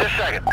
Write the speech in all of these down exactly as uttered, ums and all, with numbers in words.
this second.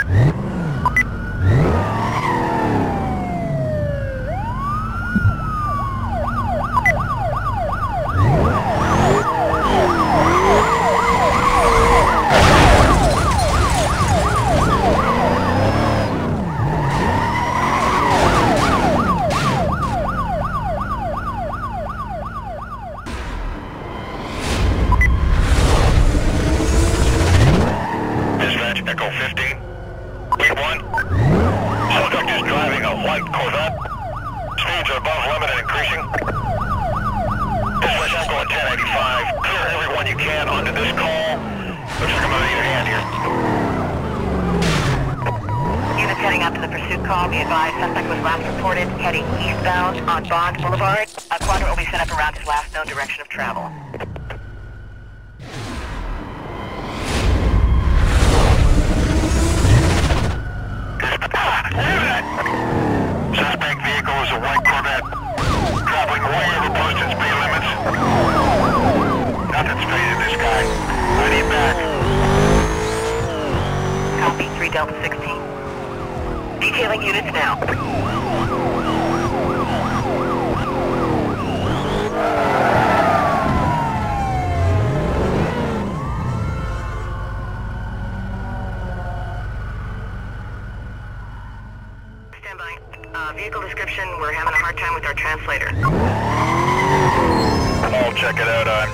Echo fifteen. Lead one. Subject is driving a white Corvette. Speeds are above limit and increasing. Dispatch Echo at ten eighty-five. Clear everyone you can onto this call. Looks like I'm gonna need a hand here. Units heading out to the pursuit call. Be advised, suspect was last reported heading eastbound on Bond Boulevard. A quadrant will be set up around his last known direction of travel. Suspect vehicle is a white Corvette. Traveling way over posted speed limits. Nothing's phasing this guy. I need back. Copy, three Delta sixteen. Detailing units now. Uh, vehicle description, we're having a hard time with our translator. I'll check it out. I'm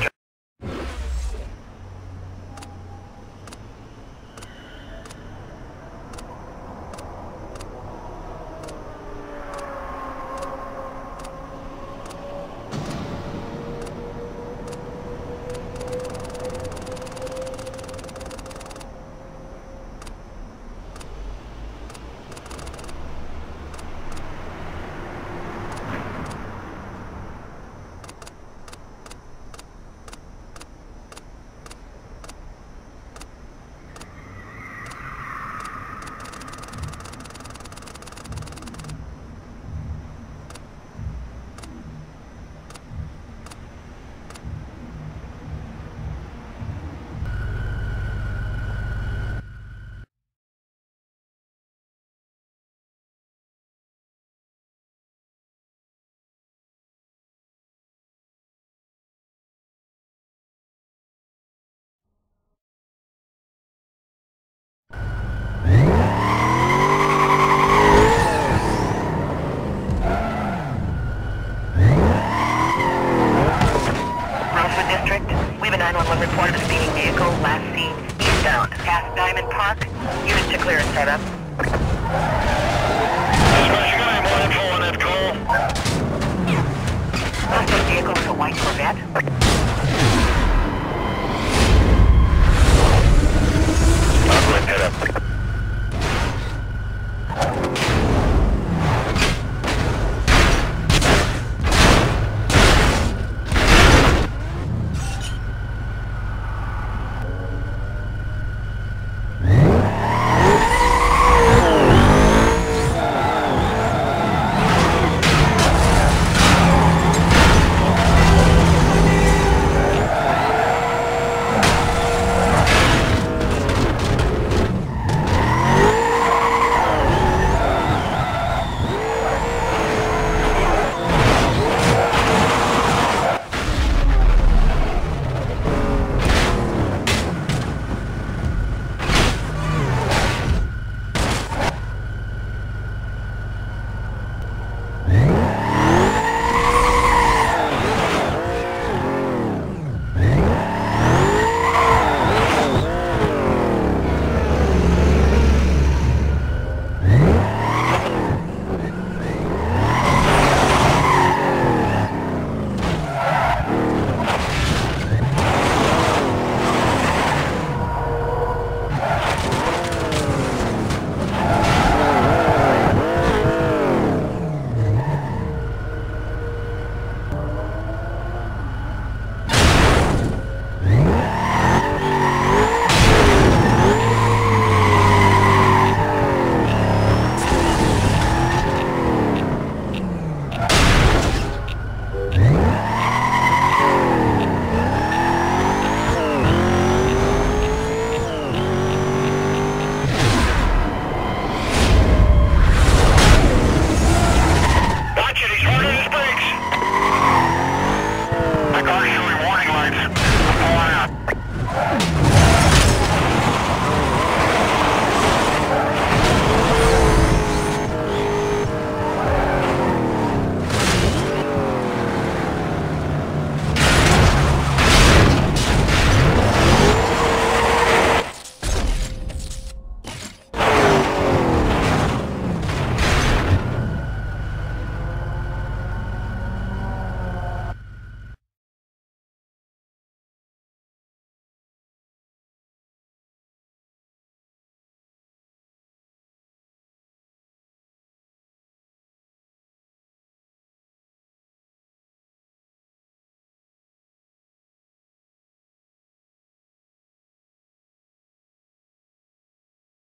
nine one one reported a speeding vehicle, last seen eastbound, past Diamond Park. Units to clear and set up. Dispatch, you got any more info on that call? Suspect vehicle is a white Corvette. I'll go ahead and head up.